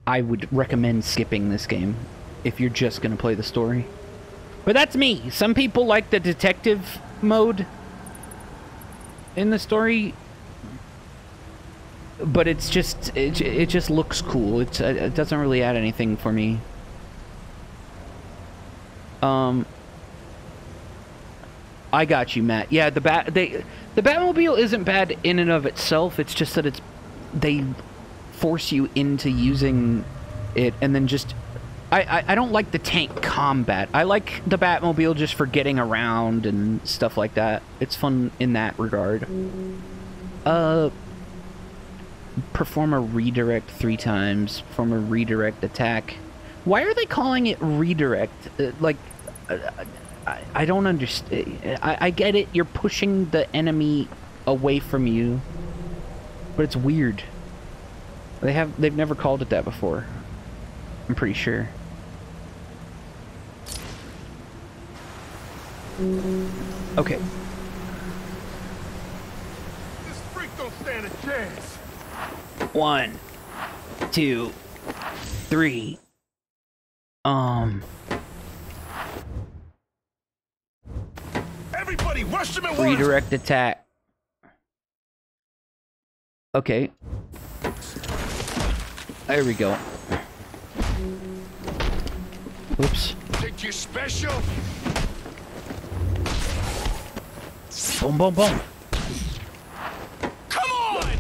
I would recommend skipping this game if you're just gonna play the story. But that's me. Some people like the detective mode in the story, but it's just it just looks cool. It doesn't really add anything for me. I got you, Matt. Yeah, the Batmobile isn't bad in and of itself. It's just that they force you into using it, and then just I don't like the tank combat. I like the Batmobile just for getting around and stuff like that. It's fun in that regard. Perform a redirect 3 times. Perform a redirect attack. Why are they calling it redirect? I don't understand. I get it. You're pushing the enemy away from you, but it's weird. They've never called it that before. I'm pretty sure. Okay. This freak don't stand a chance. 1, 2, 3. Everybody, rush him at once. Redirect attack. Okay. There we go. Oops. Think you're special? Boom, boom, boom. Come on!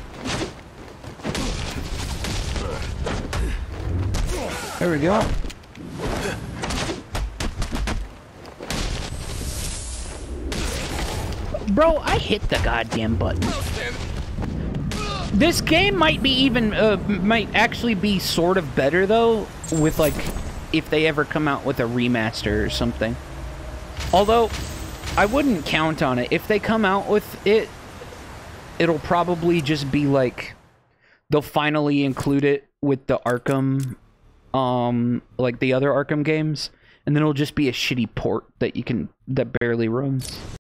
There we go. Bro, I hit the goddamn button. This game might be even, might actually be sort of better, though, with, like, if they ever come out with a remaster or something. Although, I wouldn't count on it. If they come out with it, it'll probably just be, like, they'll finally include it with the Arkham, like the other Arkham games, and then it'll just be a shitty port that that barely runs.